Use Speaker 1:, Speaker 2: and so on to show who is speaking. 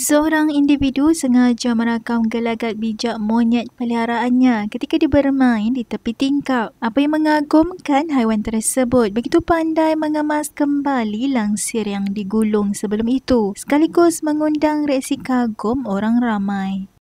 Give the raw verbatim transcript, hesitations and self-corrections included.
Speaker 1: Seorang individu sengaja merakam gelagat bijak monyet peliharaannya ketika dia bermain di tepi tingkap. Apa yang mengagumkan, haiwan tersebut begitu pandai mengemas kembali langsir yang digulung sebelum itu, sekaligus mengundang reaksi kagum orang ramai.